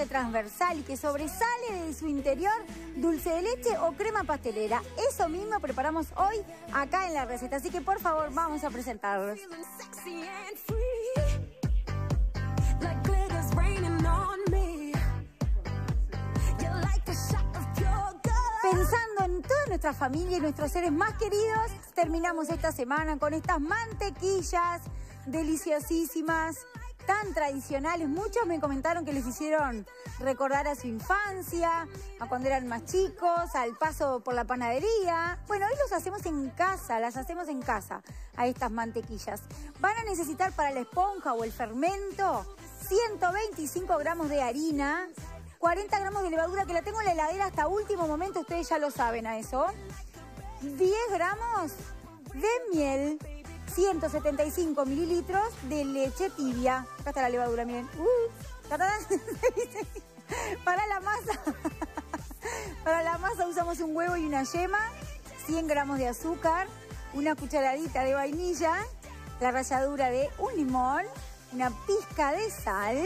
corte transversal y que sobresale de su interior dulce de leche o crema pastelera. Eso mismo preparamos hoy acá en la receta, así que por favor vamos a presentarlos. Pensando en toda nuestra familia y nuestros seres más queridos, terminamos esta semana con estas mantequillas deliciosísimas, tan tradicionales. Muchos me comentaron que les hicieron recordar a su infancia, a cuando eran más chicos, al paso por la panadería. Bueno, hoy los hacemos en casa, las hacemos en casa a estas mantequillas. Van a necesitar para la esponja o el fermento 125 gramos de harina, 40 gramos de levadura, que la tengo en la heladera hasta último momento, ustedes ya lo saben a eso. 10 gramos de miel, 175 mililitros de leche tibia. Acá está la levadura, miren. Para la masa usamos un huevo y una yema, 100 gramos de azúcar, una cucharadita de vainilla, la ralladura de un limón, una pizca de sal,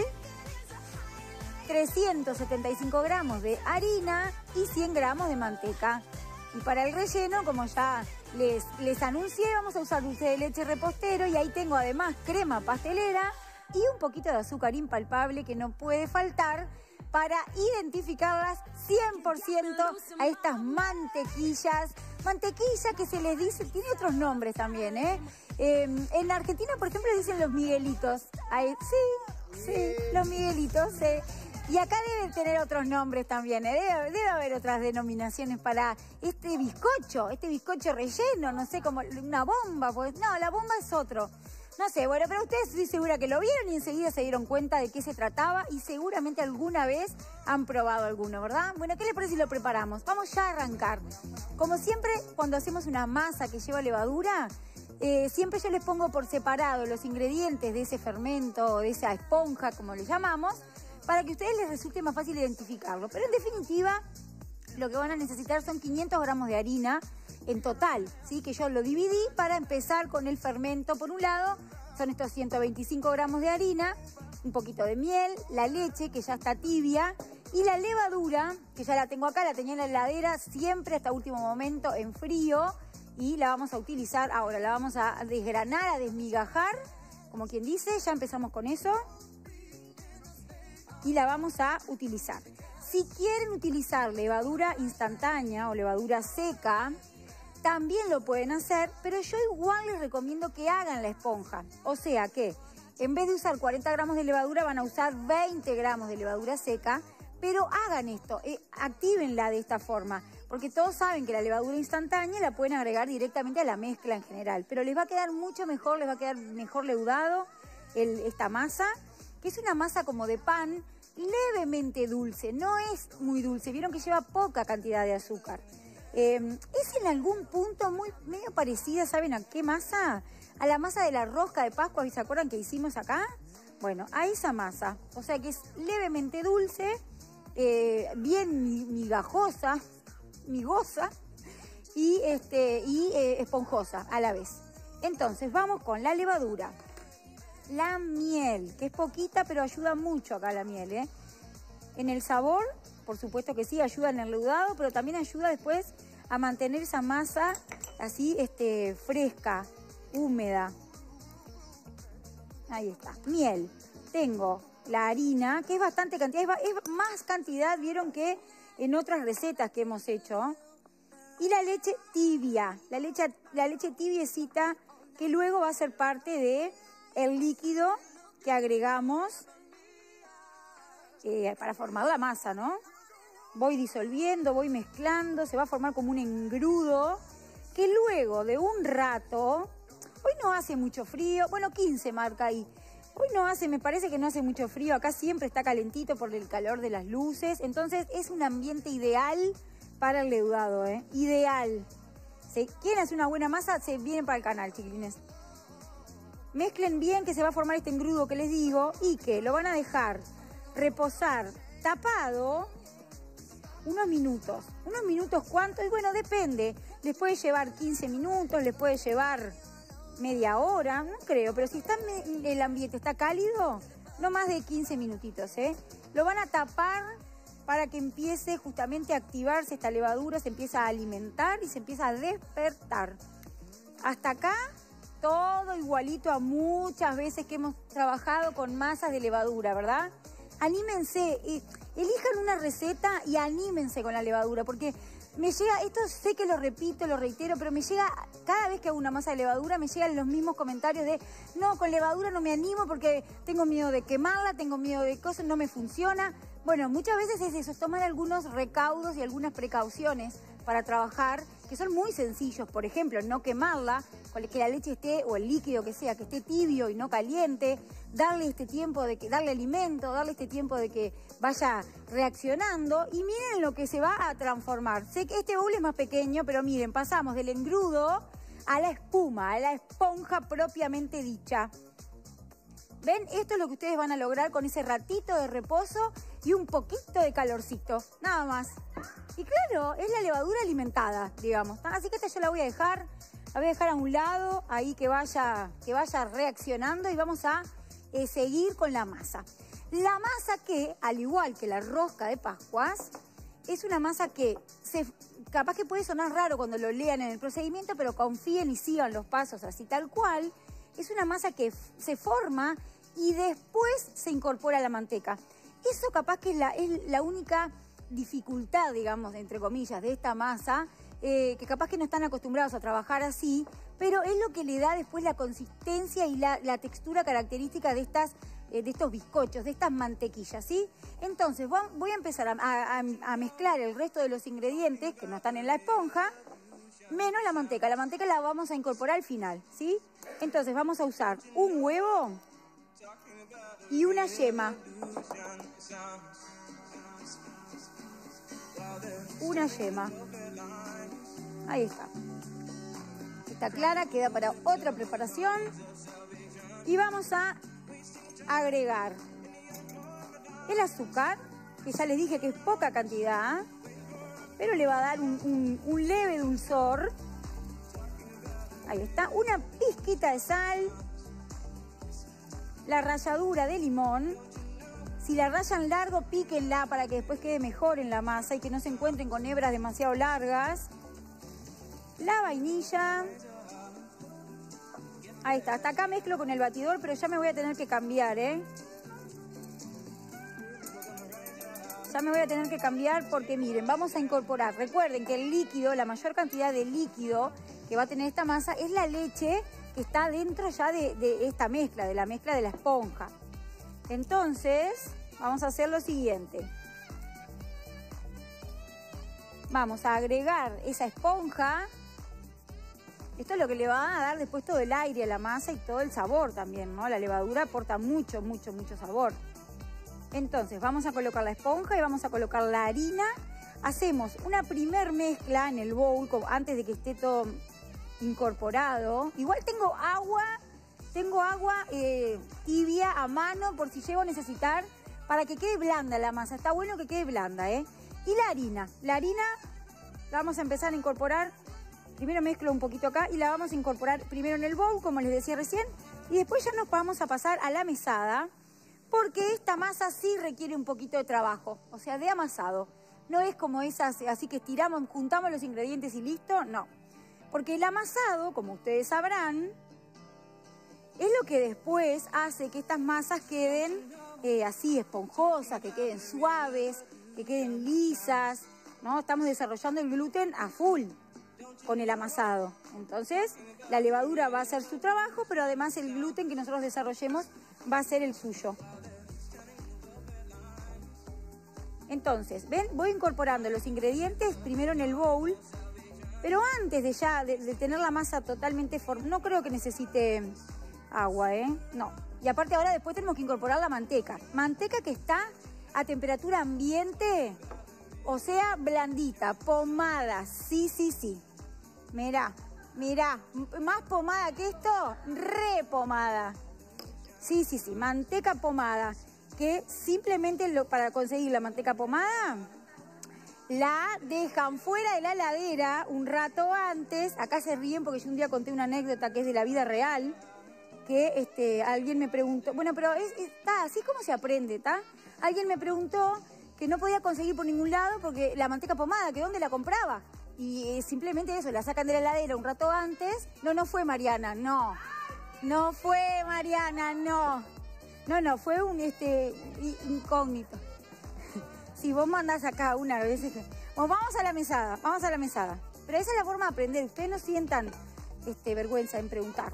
375 gramos de harina y 100 gramos de manteca. Y para el relleno, como ya les anuncié, vamos a usar dulce de leche repostero y ahí tengo además crema pastelera y un poquito de azúcar impalpable que no puede faltar para identificarlas 100% a estas mantequillas. Mantequilla que se les dice, tiene otros nombres también, ¿eh? En Argentina, por ejemplo, dicen los miguelitos. Ahí, sí, los miguelitos, Y acá deben tener otros nombres también, ¿eh? Debe haber otras denominaciones para este bizcocho relleno, no sé, como una bomba. Pues, no, la bomba es otro. No sé, bueno, pero ustedes estoy segura que lo vieron y enseguida se dieron cuenta de qué se trataba y seguramente alguna vez han probado alguno, ¿verdad? Bueno, ¿qué les parece si lo preparamos? Vamos ya a arrancar. Como siempre, cuando hacemos una masa que lleva levadura, siempre yo les pongo por separado los ingredientes de ese fermento o de esa esponja, como le llamamos, para que a ustedes les resulte más fácil identificarlo. Pero en definitiva, lo que van a necesitar son 500 gramos de harina en total, ¿sí? Que yo lo dividí para empezar con el fermento. Por un lado, son estos 125 gramos de harina, un poquito de miel, la leche, que ya está tibia, y la levadura, que ya la tengo acá, la tenía en la heladera siempre hasta último momento en frío, y la vamos a utilizar ahora. La vamos a desgranar, a desmigajar, como quien dice. Ya empezamos con eso. Y la vamos a utilizar. Si quieren utilizar levadura instantánea o levadura seca, también lo pueden hacer, pero yo igual les recomiendo que hagan la esponja. O sea que en vez de usar 40 gramos de levadura van a usar 20 gramos de levadura seca, pero hagan esto, actívenla de esta forma, porque todos saben que la levadura instantánea la pueden agregar directamente a la mezcla en general, pero les va a quedar mucho mejor, les va a quedar mejor leudado esta masa, que es una masa como de pan, levemente dulce, no es muy dulce. Vieron que lleva poca cantidad de azúcar. Es en algún punto medio parecida, ¿saben a qué masa? A la masa de la rosca de Pascua, ¿se acuerdan que hicimos acá? Bueno, a esa masa. O sea que es levemente dulce, bien migosa y esponjosa a la vez. Entonces vamos con la levadura. La miel, que es poquita, pero ayuda mucho acá la miel, ¿eh? En el sabor, por supuesto que sí, ayuda en el leudado, pero también ayuda después a mantener esa masa así, fresca, húmeda. Ahí está. Miel. Tengo la harina, que es bastante cantidad, es más cantidad, vieron que en otras recetas que hemos hecho. Y la leche tibia, la leche tibiecita, que luego va a ser parte de el líquido que agregamos para formar la masa, ¿no? Voy disolviendo, voy mezclando, se va a formar como un engrudo que luego de un rato, hoy no hace mucho frío, bueno, 15 marca ahí, hoy no hace, me parece que no hace mucho frío, acá siempre está calentito por el calor de las luces, entonces es un ambiente ideal para el leudado, ideal. Si quieren hacer una buena masa, se vienen para el canal, chiquilines. Mezclen bien, que se va a formar este engrudo que les digo y que lo van a dejar reposar tapado unos minutos. ¿Unos minutos cuánto? Y bueno, depende. Les puede llevar 15 minutos, les puede llevar media hora, no creo, pero si el ambiente está cálido, no más de 15 minutitos, lo van a tapar para que empiece justamente a activarse esta levadura, se empieza a alimentar y se empieza a despertar. Hasta acá todo igualito a muchas veces que hemos trabajado con masas de levadura, ¿verdad? Anímense, elijan una receta y anímense con la levadura, porque me llega, esto sé que lo repito, lo reitero, pero me llega, cada vez que hago una masa de levadura, me llegan los mismos comentarios de, no, con levadura no me animo porque tengo miedo de quemarla, tengo miedo de cosas, no me funciona. Bueno, muchas veces es eso, tomar algunos recaudos y algunas precauciones para trabajar, que son muy sencillos. Por ejemplo, no quemarla, que la leche esté, o el líquido que sea, que esté tibio y no caliente, darle este tiempo de que, darle alimento, darle este tiempo de que vaya reaccionando, y miren lo que se va a transformar. Sé que este bowl es más pequeño, pero miren, pasamos del engrudo a la espuma, a la esponja propiamente dicha. ¿Ven? Esto es lo que ustedes van a lograr con ese ratito de reposo y un poquito de calorcito, nada más. Y claro, es la levadura alimentada, digamos. Así que esta yo la voy a dejar a un lado, ahí que vaya reaccionando, y vamos a seguir con la masa. La masa que, al igual que la rosca de Pascuas, es una masa que capaz que puede sonar raro cuando lo lean en el procedimiento, pero confíen y sigan los pasos así tal cual. Es una masa que se forma y después se incorpora a la manteca. Eso capaz que es la única dificultad, digamos, entre comillas, de esta masa, que capaz que no están acostumbrados a trabajar así, pero es lo que le da después la consistencia y la textura característica de estos bizcochos, de estas mantequillas, ¿sí? Entonces voy a empezar a mezclar el resto de los ingredientes que no están en la esponja, menos la manteca. La manteca la vamos a incorporar al final, ¿sí? Entonces vamos a usar un huevo y una yema. Una yema. Ahí está. Está clara, queda para otra preparación. Y vamos a agregar el azúcar, que ya les dije que es poca cantidad, pero le va a dar un leve dulzor. Ahí está, una pizquita de sal, la ralladura de limón. Si la rayan largo, píquenla para que después quede mejor en la masa y que no se encuentren con hebras demasiado largas. La vainilla. Ahí está, hasta acá mezclo con el batidor, pero ya me voy a tener que cambiar, ¿eh? Ya me voy a tener que cambiar porque miren, vamos a incorporar, recuerden que el líquido, la mayor cantidad de líquido que va a tener esta masa es la leche que está dentro ya de esta mezcla, de la mezcla de la esponja. Entonces, vamos a hacer lo siguiente. Vamos a agregar esa esponja. Esto es lo que le va a dar después todo el aire a la masa y todo el sabor también, ¿no? La levadura aporta mucho, mucho, mucho sabor. Entonces, vamos a colocar la esponja y vamos a colocar la harina. Hacemos una primer mezcla en el bowl antes de que esté todo incorporado. Igual tengo agua tibia a mano por si llego a necesitar para que quede blanda la masa. Está bueno que quede blanda, ¿eh? Y la harina la vamos a empezar a incorporar. Primero mezclo un poquito acá y la vamos a incorporar primero en el bowl, como les decía recién, y después ya nos vamos a pasar a la mesada, porque esta masa sí requiere un poquito de trabajo, o sea, de amasado. No es como esas, así que estiramos, juntamos los ingredientes y listo, no. Porque el amasado, como ustedes sabrán, es lo que después hace que estas masas queden así esponjosas, que queden suaves, que queden lisas, ¿no? Estamos desarrollando el gluten a full con el amasado. Entonces, la levadura va a hacer su trabajo, pero además el gluten que nosotros desarrollemos va a ser el suyo. Entonces, ¿ven? Voy incorporando los ingredientes primero en el bowl, pero antes de tener la masa totalmente formada, no creo que necesite agua, no. Y aparte ahora después tenemos que incorporar la manteca. Manteca que está a temperatura ambiente, o sea, blandita, pomada, sí. Mirá, más pomada que esto, re pomada. Sí, manteca pomada, que simplemente para conseguir la manteca pomada, la dejan fuera de la heladera un rato antes. Acá se ríen porque yo un día conté una anécdota que es de la vida real, que alguien me preguntó, bueno, pero está así como se aprende, ¿está? Alguien me preguntó que no podía conseguir por ningún lado porque la manteca pomada, que dónde la compraba. Y simplemente eso, la sacan de la heladera un rato antes. No fue Mariana, no. No fue Mariana, no. No, fue un incógnito. Si vos mandás acá una vez... Bueno, vamos a la mesada. Pero esa es la forma de aprender. Ustedes no sientan vergüenza en preguntar.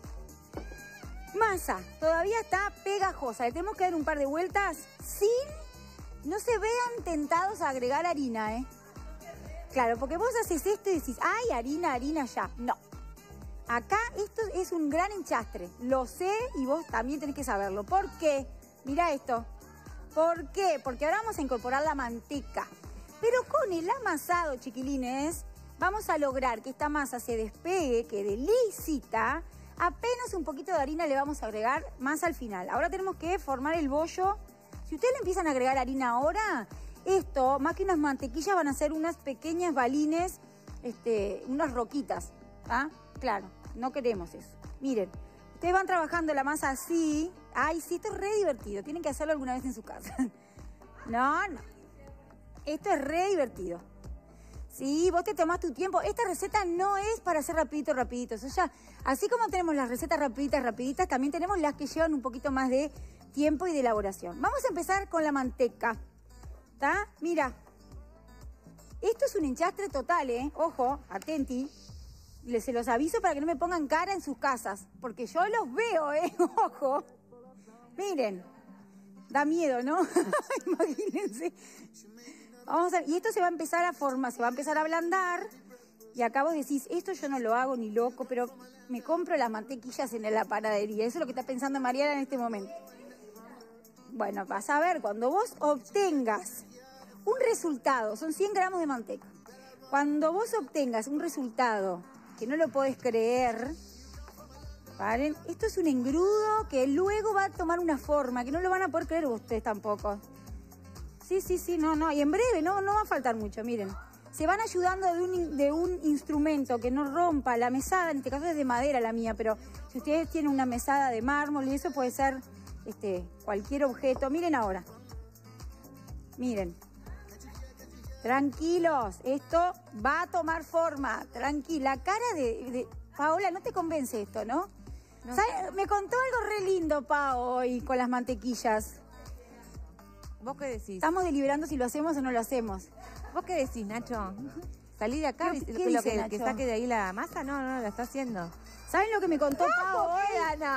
Masa, todavía está pegajosa. Le tenemos que dar un par de vueltas sin... No se vean tentados a agregar harina, ¿eh? Claro, porque vos haces esto y decís, ay, harina ya. No. Acá esto es un gran enchastre. Lo sé y vos también tenés que saberlo. ¿Por qué? Mirá esto. ¿Por qué? Porque ahora vamos a incorporar la manteca. Pero con el amasado, chiquilines, vamos a lograr que esta masa se despegue, quede lisita. Apenas un poquito de harina le vamos a agregar más al final. Ahora tenemos que formar el bollo. Si ustedes le empiezan a agregar harina ahora, esto, más que unas mantequillas, van a ser unas pequeñas balines, unas roquitas. ¿Ah? Claro, no queremos eso. Miren, ustedes van trabajando la masa así. Ay, sí, esto es re divertido. Tienen que hacerlo alguna vez en su casa. No. Esto es re divertido. Sí, vos te tomás tu tiempo. Esta receta no es para hacer rapidito. Eso ya, así como tenemos las recetas rapiditas, también tenemos las que llevan un poquito más de tiempo y de elaboración. Vamos a empezar con la manteca. ¿Está? Mira. Esto es un enchastre total, ¿eh? Ojo, atenti. Se los aviso para que no me pongan cara en sus casas. Porque yo los veo, ¿eh? Ojo. Miren. Da miedo, ¿no? Imagínense. Vamos a ver. Y esto se va a empezar a formar, se va a empezar a ablandar. Y acá vos decís, esto yo no lo hago ni loco, pero me compro las mantequillas en la panadería. Eso es lo que está pensando Mariana en este momento. Bueno, vas a ver, cuando vos obtengas un resultado, son 100 gramos de manteca. Cuando vos obtengas un resultado que no lo podés creer, ¿vale? Esto es un engrudo que luego va a tomar una forma, que no lo van a poder creer ustedes tampoco. Sí, no, y en breve, no va a faltar mucho, miren. Se van ayudando de un instrumento que no rompa la mesada, en este caso es de madera la mía, pero si ustedes tienen una mesada de mármol y eso puede ser cualquier objeto. Miren ahora. Miren. Tranquilos, esto va a tomar forma. Tranquila. La cara de Paola, no te convence esto, ¿no? No. Me contó algo re lindo, Pao, hoy con las mantequillas. ¿Vos qué decís? Estamos deliberando si lo hacemos o no lo hacemos. ¿Vos qué decís, Nacho? Salí de acá, que saque de ahí la masa. No, la está haciendo. ¿Saben lo que me contó Pao hoy?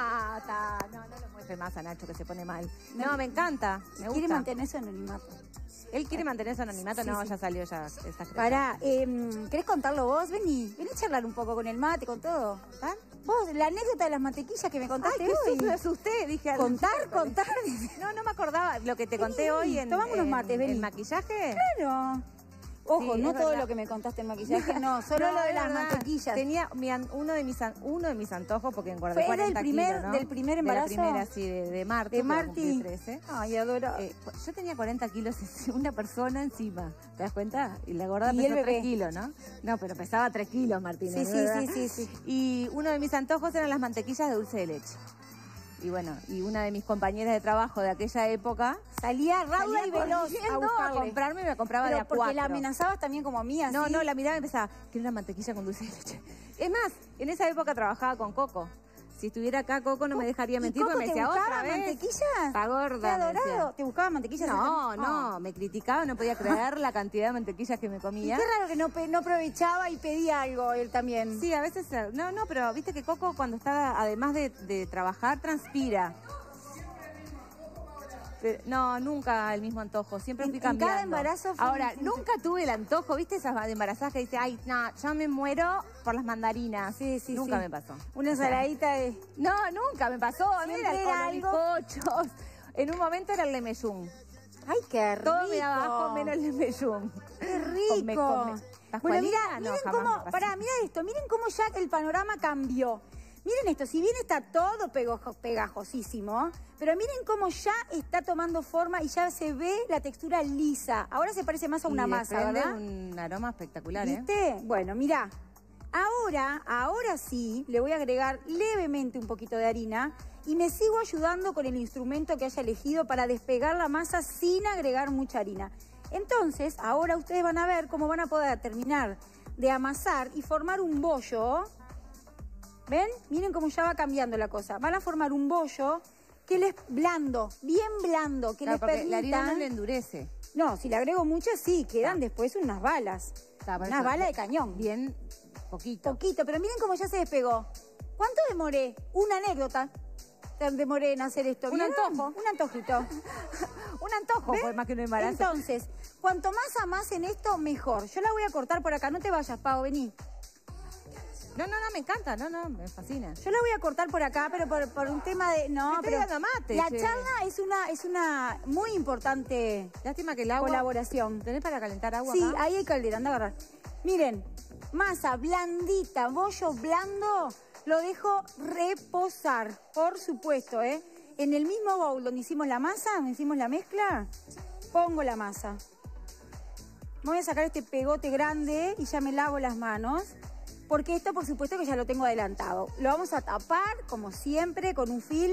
No lo muestre más a Nacho, que se pone mal. No, me encanta, me gusta. Quiere mantener su anonimato. Él quiere mantener su anonimato, sí. Ya salió, ya está. Pará, ¿querés contarlo vos? Vení a charlar un poco con el mate, con todo. ¿Ah? Vos, la anécdota de las mantequillas que me contaste hoy. Me asusté, dije. Contar. No me acordaba lo que te conté hoy en... Tomamos unos mates, vení. ¿En maquillaje? Claro. Ojo, sí, no todo lo que me contaste en maquillaje, no, solo lo de las mantequillas. Tenía uno de mis antojos, porque engordé 40 kilos, ¿no? ¿Del primer embarazo? De la primera, sí, de Marti. De Marti. 13. Ay, adoro. Yo tenía 40 kilos, una persona encima, ¿te das cuenta? Y la gorda pesó 3 kilos, ¿no? No, pero pesaba 3 kilos, Martina. Sí. Y uno de mis antojos eran las mantequillas de dulce de leche. Y bueno, y una de mis compañeras de trabajo de aquella época salía rauda y veloz a comprarme y me compraba de a 4. Porque la amenazabas también como a mí, así. No, la miraba y empezaba, quiero una mantequilla con dulce de leche. Es más, en esa época trabajaba con Coco. Si estuviera acá, Coco no me dejaría mentir, porque me decía, ¿otra vez? ¿Mantequillas? Está gorda. ¿Qué adorado? ¿Te buscaba mantequillas? No, me criticaba, no podía creer la cantidad de mantequillas que me comía. Y qué raro que no aprovechaba y pedía algo él también. Sí, a veces, no, pero viste que Coco cuando está, además de trabajar, transpira. Pero, no, nunca el mismo antojo, siempre fui cambiando. Cada embarazo fue Ahora, nunca tuve el antojo, ¿viste esas embarazadas que dice, ay, no, yo me muero por las mandarinas? Sí. Nunca me pasó. Una saladita de... No, nunca me pasó. Siempre era algo... bizcochos. En un momento era el lemeyún. Ay, qué rico. Todo me daba abajo menos el lemeyún. Qué rico. Bueno, miren cómo... Mira esto, miren cómo ya el panorama cambió. Miren esto, si bien está todo pegajosísimo, pero miren cómo ya está tomando forma y ya se ve la textura lisa. Ahora se parece más a una masa, ¿verdad? Un aroma espectacular, ¿viste? Bueno, mirá. Ahora sí, le voy a agregar levemente un poquito de harina y me sigo ayudando con el instrumento que haya elegido para despegar la masa sin agregar mucha harina. Entonces, ahora ustedes van a ver cómo van a poder terminar de amasar y formar un bollo. ¿Ven? Miren cómo ya va cambiando la cosa. Van a formar un bollo que les blando, bien blando, que les permita... la harina no le endurece. No, si le agrego mucho, sí, quedan después unas balas. Unas balas de cañón. Bien, poquito. Poquito, pero miren cómo ya se despegó. ¿Cuánto demoré? Una anécdota. Demoré en hacer esto. Un antojo. Un antojito. Un antojo, pues, más que un embarazo. Entonces, cuanto más amasen esto, mejor. Yo la voy a cortar por acá. No te vayas, Pau, vení. No, me encanta, me fascina. Yo la voy a cortar por acá, pero por un tema de... No, pero mate, la charla es una muy importante. Lástima que el agua... Colaboración. ¿Tenés para calentar agua Sí, acá? ahí hay caldera, anda a agarrar. Miren, masa blandita, bollo blando, lo dejo reposar, por supuesto, ¿eh? En el mismo bowl donde hicimos la masa, donde hicimos la mezcla, pongo la masa. Me voy a sacar este pegote grande y ya me lavo las manos. Porque esto, por supuesto, que ya lo tengo adelantado. Lo vamos a tapar, como siempre, con un film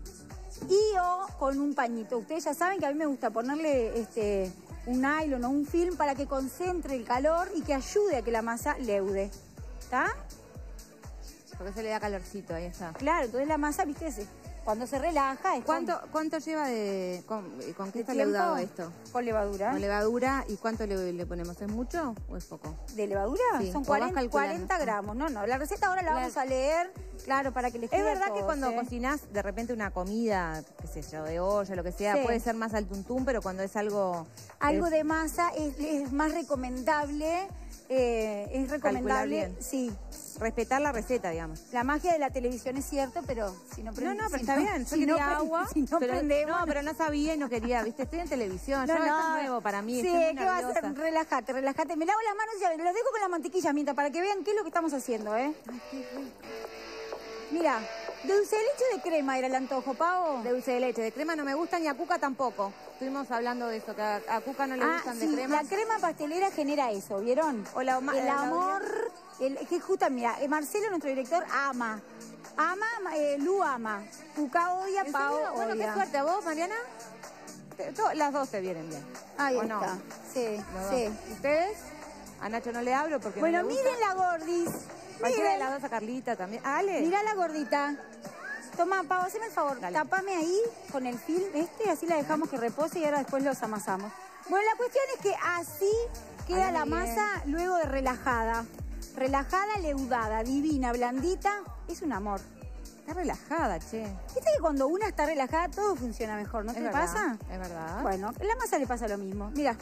o con un pañito. Ustedes ya saben que a mí me gusta ponerle un nylon o un film para que concentre el calor y que ayude a que la masa leude. ¿Está? Porque se le da calorcito, ahí está. Claro, entonces la masa, viste, cuando se relaja... ¿Cuánto lleva de... ¿Con qué está leudado esto? Con levadura. Con levadura. ¿Y cuánto le ponemos? ¿Es mucho o es poco? ¿De levadura? Sí. Son 40 gramos. No, la receta ahora la vamos a leer, claro, para que les quede. Es verdad todos, que cuando cocinás de repente una comida, qué sé yo, de olla, lo que sea, puede ser más al tuntún, pero cuando es algo... Algo de masa es más recomendable. Es recomendable, sí. Respetar la receta, digamos. La magia de la televisión es cierto, pero si no prendemos... No, pero está bien. Yo quería agua, pero no sabía y no quería, ¿viste? Estoy en televisión, esto es nuevo para mí. Sí, ¿qué vas a hacer? Relájate. Me lavo las manos y lo dejo con la mantequilla mientras, para que vean qué es lo que estamos haciendo, ¿eh? Ay, qué rico. Mira, dulce de leche de crema era el antojo, Pau. De dulce de leche, de crema no me gustan y a Cuca tampoco. Estuvimos hablando de eso, que a Cuca no le gustan de crema. La crema pastelera genera eso, ¿vieron? El amor, que justo, mira, Marcelo, nuestro director, ama, Lu ama, Cuca odia, Pau odia. Bueno, qué suerte, ¿a vos, Mariana? Las dos te vienen bien. Ahí está, no? Sí. ¿Ustedes? A Nacho no le hablo porque bueno, no le gusta. Miren la gordis. Cualquiera de las dos, a Carlita también. Ale. Mirá la gordita. Toma, Pau, haceme el favor. Dale. Tapame ahí con el film así la dejamos que repose y ahora después los amasamos. Bueno, la cuestión es que así queda la masa luego de relajada. Relajada, leudada, divina, blandita. Es un amor. Está relajada, che. Viste que cuando una está relajada todo funciona mejor, ¿no te pasa? Es verdad. Bueno, la masa le pasa lo mismo. Mira.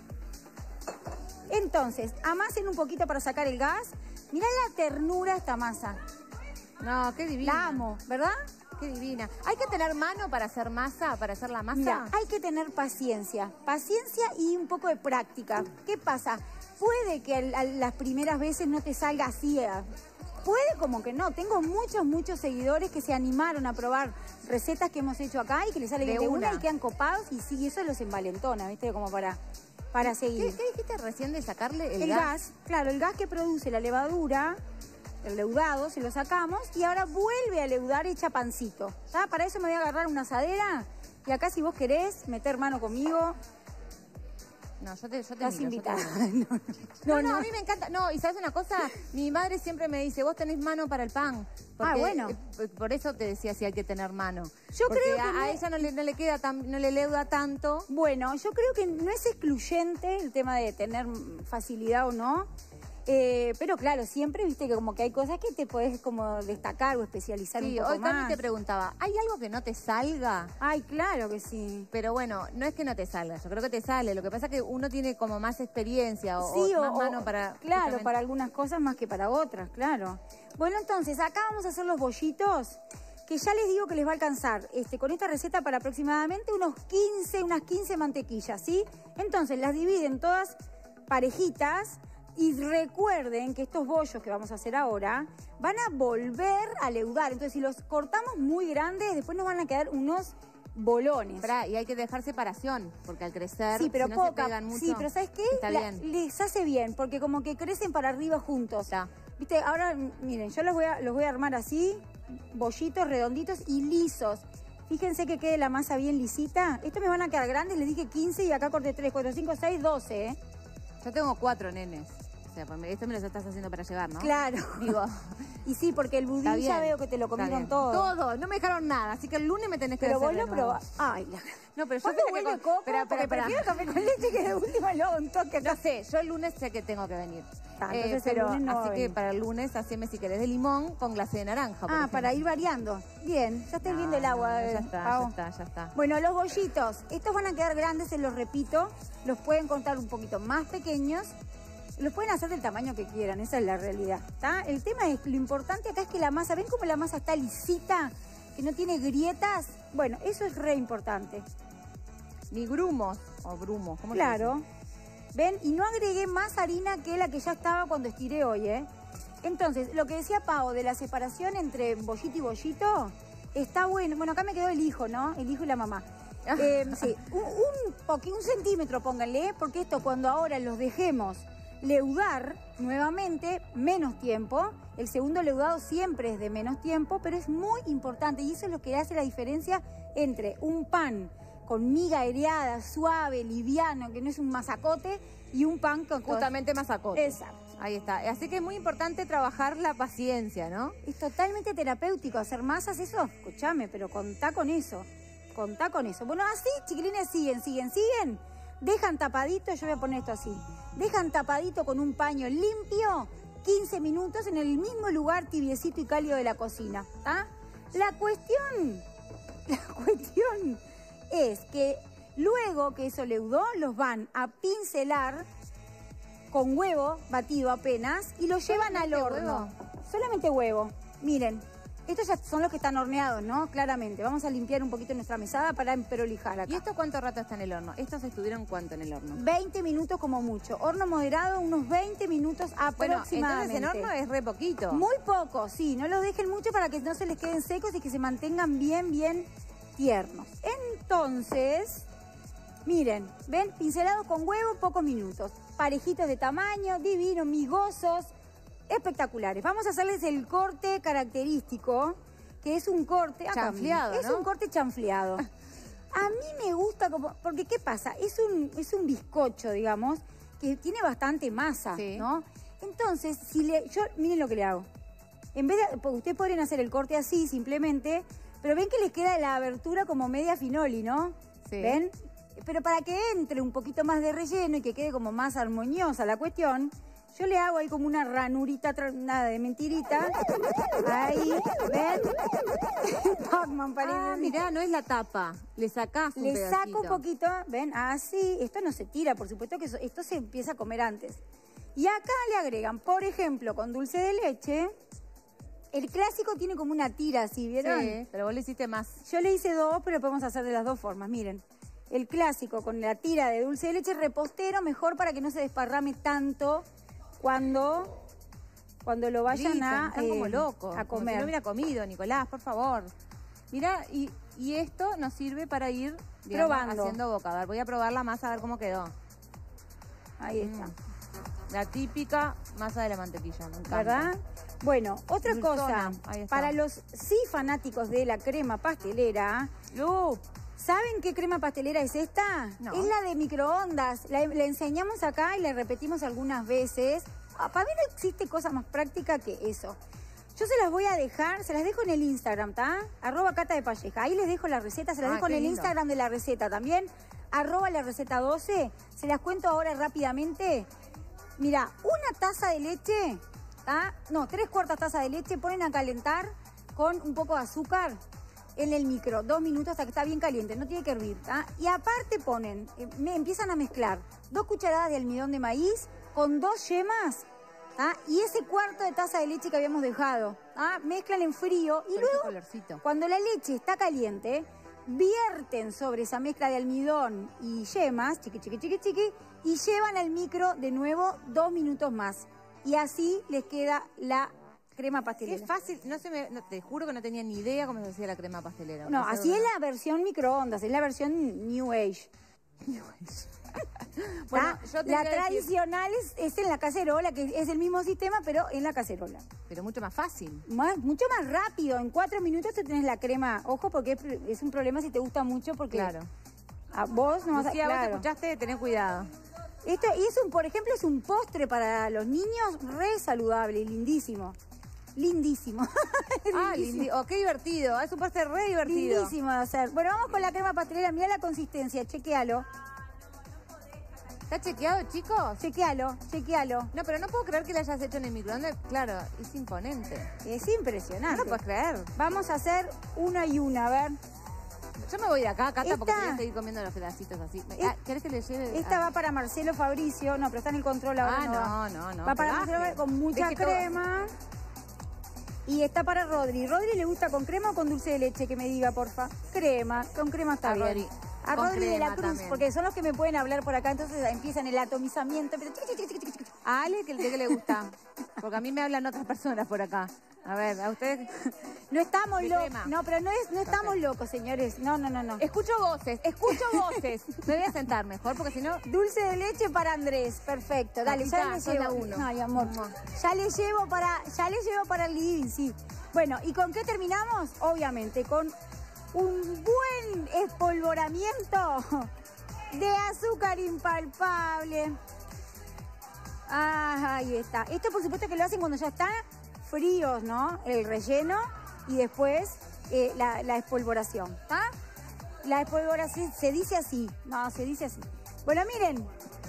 Entonces, amasen un poquito para sacar el gas. Mirá la ternura de esta masa. No, qué divina. La amo, ¿verdad? Qué divina. ¿Hay que tener mano para hacer masa, para hacer la masa? Mira, hay que tener paciencia. Paciencia y un poco de práctica. ¿Qué pasa? Puede que las primeras veces no te salga así. Puede como que no. Tengo muchos seguidores que se animaron a probar recetas que hemos hecho acá y que les sale bien de una y quedan copados. Y sí, eso los envalentona, ¿viste? Como para seguir. ¿Qué dijiste recién de sacarle el gas? Claro, el gas que produce la levadura, el leudado, se lo sacamos y ahora vuelve a leudar hecha pancito. ¿Tá? Para eso me voy a agarrar una asadera y acá si vos querés meter mano conmigo... No, yo te estás miro, invitada. No, a mí me encanta. No, y ¿sabes una cosa? Mi madre siempre me dice, vos tenés mano para el pan. Porque, bueno. Por eso te decía si hay que tener mano. Yo creo que a ella no le queda no le leuda tanto. Bueno, yo creo que no es excluyente el tema de tener facilidad o no. Pero claro, siempre viste que como que hay cosas que te podés como destacar o especializar un poco más. Sí, hoy también te preguntaba, ¿hay algo que no te salga? Ay, claro que sí. Pero bueno, no es que no te salga, yo creo que te sale. Lo que pasa es que uno tiene como más experiencia o más mano para... Claro, justamente... para algunas cosas más que para otras, claro. Bueno, entonces, acá vamos a hacer los bollitos, que ya les digo que les va a alcanzar con esta receta para aproximadamente unas 15 mantequillas, ¿sí? Entonces, las dividen todas parejitas. Y recuerden que estos bollos que vamos a hacer ahora van a volver a leudar. Entonces, si los cortamos muy grandes, después nos van a quedar unos bolones. Y hay que dejar separación, porque al crecer, sí, pero si no poca, se pegan mucho, sí, pero ¿sabes qué? Está bien. Les hace bien, porque como que crecen para arriba juntos. Está. Viste, ahora, miren, yo los voy a armar así, bollitos redonditos y lisos. Fíjense que quede la masa bien lisita. Estos me van a quedar grandes, les dije 15 y acá corté 3, 4, 5, 6, 12, ¿eh? Yo tengo 4 nenes. O sea, esto me lo estás haciendo para llevar, ¿no? Claro. Digo. Y sí, porque el budín ya veo que te lo comieron todo. Todo, no me dejaron nada, así que el lunes me tenés que pero hacer. Pero vos lo probás. Ay, no, pero yo ¿cuándo vuelve Coco? Espera. Prefiero café con leche que de última luego un toque. No sé, yo el lunes sé que tengo que venir. Entonces pero el lunes no así que para el lunes haceme si querés de limón con glacé de naranja. Para ir variando. Bien, ya está hirviendo el agua. Ya está. Bueno, los bollitos, estos van a quedar grandes, se los repito. Los pueden cortar un poquito más pequeños. Los pueden hacer del tamaño que quieran, esa es la realidad. ¿Tá? El tema es, lo importante acá es que la masa, ¿ven cómo la masa está lisita? Que no tiene grietas. Bueno, eso es re importante. Ni grumos o grumos, ¿cómo claro. ¿Ven? Y no agregué más harina que la que ya estaba cuando estiré hoy, ¿eh? Entonces, lo que decía Pau de la separación entre bollito y bollito, está bueno. Bueno, acá me quedó el hijo, ¿no? El hijo y la mamá. Sí, un centímetro pónganle, porque esto cuando ahora los dejemos leudar nuevamente, menos tiempo. El segundo leudado siempre es de menos tiempo, pero es muy importante y eso es lo que hace la diferencia entre un pan con miga aireada, suave, liviano, que no es un masacote, y un pan con... Justamente masacote. Exacto. Ahí está. Así que es muy importante trabajar la paciencia, ¿no? Es totalmente terapéutico hacer masas, eso, escúchame, pero contá con eso. Contá con eso. Bueno, así, chiquilines, siguen. Dejan tapadito, yo voy a poner esto así. Dejan tapadito con un paño limpio 15 minutos en el mismo lugar tibiecito y cálido de la cocina. ¿Tá? La cuestión es que luego que eso leudó, los van a pincelar con huevo batido apenas y lo llevan al horno. Solamente huevo. Miren. Estos ya son los que están horneados, ¿no? Claramente. Vamos a limpiar un poquito nuestra mesada para emperolijar acá. ¿Y esto cuánto rato está en el horno? ¿Estos estuvieron cuánto en el horno? 20 minutos como mucho. Horno moderado, unos 20 minutos aproximadamente. Bueno, entonces en horno es re poquito. Muy poco, sí. No los dejen mucho para que no se les queden secos y que se mantengan bien tiernos. Entonces, miren, ¿ven? Pincelados con huevo, pocos minutos. Parejitos de tamaño, divinos, migosos. Espectaculares. Vamos a hacerles el corte característico, que es un corte... chanfleado, ¿no? Es un corte chanfleado. A mí me gusta como... Porque, ¿qué pasa? Es un bizcocho, digamos, que tiene bastante masa, sí, ¿no? Entonces, miren lo que le hago. En vez de... Ustedes podrían hacer el corte así, simplemente, pero ven que les queda la abertura como media finoli, ¿no? Sí. ¿Ven? Pero para que entre un poquito más de relleno y que quede como más armoniosa la cuestión... Yo le hago ahí como una ranurita, nada de mentirita. Ahí, ¿ven? Pac-Man parece. Mirá, no es la tapa. Le sacás un pedacito. Le saco un poquito, ¿ven? Así. Esto no se tira, por supuesto que esto se empieza a comer antes. Y acá le agregan, por ejemplo, con dulce de leche. El clásico tiene como una tira así, ¿vieron? Sí, pero vos le hiciste más. Yo le hice 2, pero podemos hacer de las 2 formas, miren. El clásico con la tira de dulce de leche repostero, mejor para que no se desparrame tanto cuando lo vayan están como locos, a comer. Como si no hubiera comido, Nicolás, por favor. Mirá, y esto nos sirve para ir, digamos, probando, haciendo boca. A ver, voy a probar la masa a ver cómo quedó. Ahí está. La típica masa de la mantequilla, me encanta. ¿Verdad? Bueno, otra dulzona, cosa, para los fanáticos de la crema pastelera, ¿saben qué crema pastelera es esta? No. Es la de microondas. La enseñamos acá y la repetimos algunas veces. Para mí no existe cosa más práctica que eso. Yo se las voy a dejar, se las dejo en el Instagram, ¿está? @Cata de Palleja. Ahí les dejo la receta, se las dejo en el Instagram de la receta también. @lareceta12. Se las cuento ahora rápidamente. Mira, una taza de leche, ¿tá? No, 3/4 taza de leche, ponen a calentar con un poco de azúcar en el micro, 2 minutos hasta que está bien caliente, no tiene que hervir, ¿tá? Y aparte ponen, empiezan a mezclar 2 cucharadas de almidón de maíz con 2 yemas, ¿tá? Y ese 1/4 de taza de leche que habíamos dejado, ¿tá? Mezclan en frío y luego, cuando la leche está caliente, vierten sobre esa mezcla de almidón y yemas, chiqui, y llevan al micro de nuevo 2 minutos más. Y así les queda la crema pastelera. Es fácil, te juro que no tenía ni idea cómo se hacía la crema pastelera. No, así es la versión microondas, es la versión New Age. Bueno, la tradicional es en la cacerola, que es el mismo sistema, pero en la cacerola. Pero mucho más fácil. Mucho más rápido. En 4 minutos te tenés la crema. Ojo, porque es un problema si te gusta mucho, porque claro. A vos no vas a... Lucía, vos te escuchaste, tenés cuidado. Esto, y por ejemplo, es un postre para los niños re saludable y lindísimo. Lindísimo. Lindísimo. Oh, qué divertido. Es un postre re divertido. Lindísimo de hacer. Bueno, vamos con la crema pastelera. Mirá la consistencia, chequealo. ¿Está chequeado, chicos? Chequealo. No, pero no puedo creer que la hayas hecho en el microondas. Claro, es imponente. Es impresionante. No lo puedes creer. Vamos a hacer una y una, a ver. Yo me voy de acá, Cata, porque voy a seguir comiendo los pedacitos así. ¿Querés que le lleve? Esta va para Marcelo Fabricio. No, pero está en el control ahora. No. Va para Marcelo con mucha crema. Y está para Rodri. ¿Rodri le gusta con crema o con dulce de leche? Que me diga, porfa. Crema, con crema está bien. Rodri. A Rodri de la Cruz, también. porque son los que me pueden hablar por acá, entonces empiezan el atomizamiento. A Ale, ¿de qué le gusta? Porque a mí me hablan otras personas por acá. A ver, ¿a ustedes? No estamos locos. No, pero no estamos locos, señores. No. Escucho voces. Me voy a sentar mejor, porque si no... Dulce de leche para Andrés, perfecto. Dale, ya le llevo. Uno. Ay, amor. Ya le llevo para el living, sí. Bueno, ¿y con qué terminamos? Obviamente, con un buen espolvoramiento de azúcar impalpable. Ahí está. Esto por supuesto que lo hacen cuando ya están fríos, ¿no? El relleno y después la espolvoración. ¿Está? La espolvoración se dice así. No, se dice así. Bueno, miren.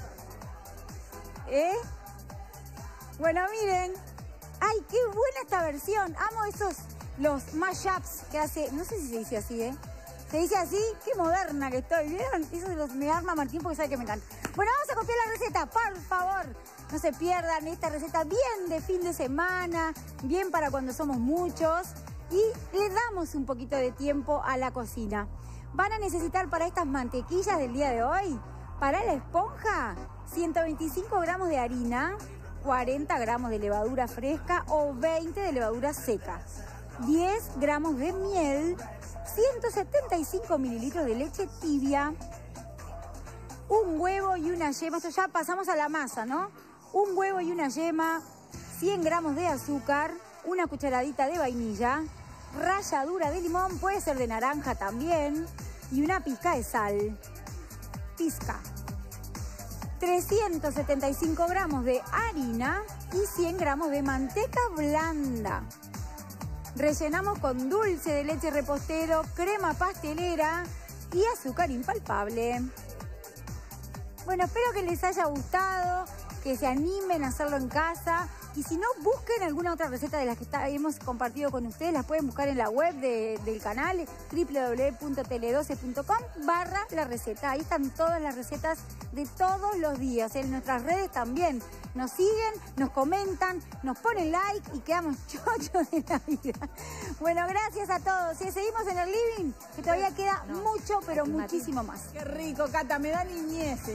Bueno, miren. ¡Ay, qué buena esta versión! Amo los mashups que hace... No sé si se dice así, ¿eh? Se dice así, qué moderna que estoy, ¿vieron? Eso me arma Martín porque sabe que me encanta. Bueno, vamos a copiar la receta, por favor. No se pierdan esta receta bien de fin de semana, bien para cuando somos muchos. Y le damos un poquito de tiempo a la cocina. Van a necesitar para estas mantequillas del día de hoy, para la esponja, 125 gramos de harina, 40 gramos de levadura fresca o 20 de levadura seca, 10 gramos de miel, 175 mililitros de leche tibia, un huevo y una yema. Esto ya pasamos a la masa, ¿no? Un huevo y una yema, 100 gramos de azúcar, una cucharadita de vainilla, ralladura de limón, puede ser de naranja también, y una pizca de sal. Pizca. 375 gramos de harina y 100 gramos de manteca blanda. Rellenamos con dulce de leche repostero, crema pastelera y azúcar impalpable. Bueno, espero que les haya gustado, que se animen a hacerlo en casa. Y si no, busquen alguna otra receta de las que hemos compartido con ustedes. Las pueden buscar en la web del canal www.tele12.com/la receta. Ahí están todas las recetas de todos los días. En nuestras redes también nos siguen, nos comentan, nos ponen like y quedamos chochos de la vida. Bueno, gracias a todos. Seguimos en el living, que todavía queda mucho, pero muchísimo más. Qué rico, Cata, me da niñez.